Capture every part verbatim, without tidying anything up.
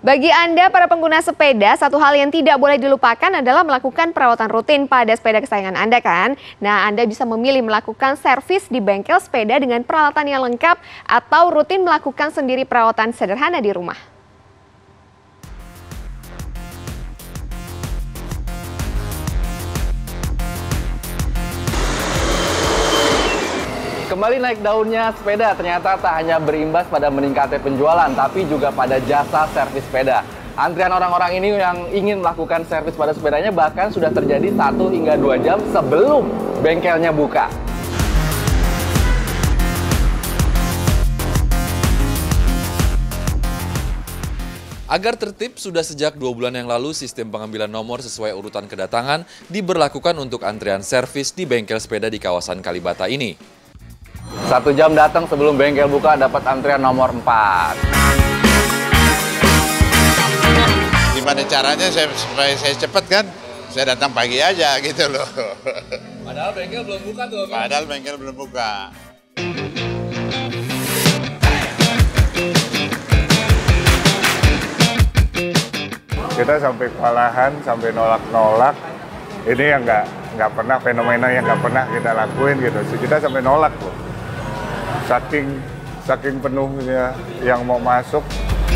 Bagi Anda para pengguna sepeda, satu hal yang tidak boleh dilupakan adalah melakukan perawatan rutin pada sepeda kesayangan Anda kan? Nah, Anda bisa memilih melakukan servis di bengkel sepeda dengan peralatan yang lengkap atau rutin melakukan sendiri perawatan sederhana di rumah. Kembali naik daunnya sepeda ternyata tak hanya berimbas pada meningkatnya penjualan, tapi juga pada jasa servis sepeda. Antrian orang-orang ini yang ingin melakukan servis pada sepedanya bahkan sudah terjadi satu hingga dua jam sebelum bengkelnya buka. Agar tertib, sudah sejak dua bulan yang lalu sistem pengambilan nomor sesuai urutan kedatangan diberlakukan untuk antrian servis di bengkel sepeda di kawasan Kalibata ini. Satu jam datang sebelum bengkel buka dapat antrian nomor empat. Gimana caranya saya, supaya saya cepat kan? Saya datang pagi aja gitu loh. Padahal bengkel belum buka tuh. Kan? Padahal bengkel belum buka. Kita sampai kewalahan, sampai nolak-nolak. Ini yang nggak nggak pernah, fenomena yang nggak pernah kita lakuin gitu. Kita sampai nolak loh. Saking saking penuhnya yang mau masuk.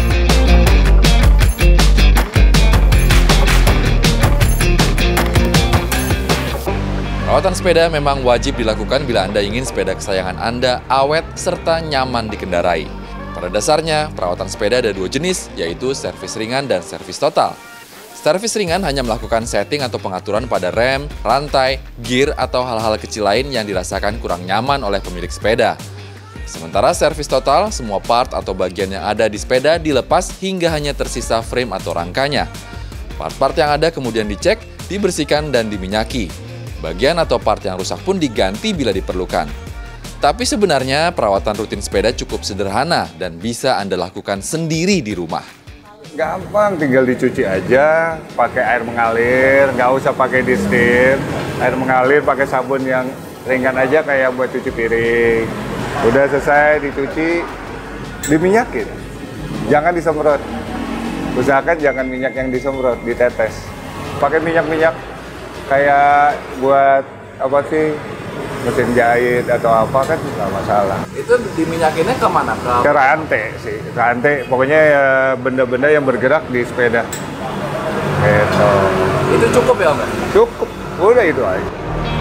Perawatan sepeda memang wajib dilakukan bila Anda ingin sepeda kesayangan Anda awet serta nyaman dikendarai. Pada dasarnya, perawatan sepeda ada dua jenis, yaitu servis ringan dan servis total. Servis ringan hanya melakukan setting atau pengaturan pada rem, rantai, gear, atau hal-hal kecil lain yang dirasakan kurang nyaman oleh pemilik sepeda. Sementara servis total, semua part atau bagian yang ada di sepeda dilepas hingga hanya tersisa frame atau rangkanya. Part-part yang ada kemudian dicek, dibersihkan, dan diminyaki. Bagian atau part yang rusak pun diganti bila diperlukan. Tapi sebenarnya perawatan rutin sepeda cukup sederhana dan bisa Anda lakukan sendiri di rumah. Gampang, tinggal dicuci aja, pakai air mengalir, nggak usah pakai di steam. Air mengalir pakai sabun yang ringan aja kayak buat cuci piring. Udah selesai dicuci, diminyakin. Jangan disemprot. Usahakan jangan minyak yang disemprot, ditetes. Pakai minyak-minyak kayak buat apa sih, mesin jahit atau apa kan nggak masalah. Itu diminyakinnya kemana? Ke, ke rantai sih, ke rantai. Pokoknya ya benda-benda yang bergerak di sepeda. Gitu. Itu cukup ya, Mbak? Cukup, udah itu aja.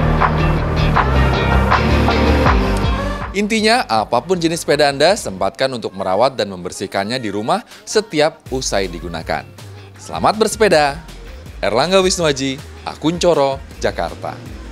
Intinya, apapun jenis sepeda Anda, sempatkan untuk merawat dan membersihkannya di rumah setiap usai digunakan. Selamat bersepeda! Erlangga Wisnuaji, Akun Coro, Jakarta.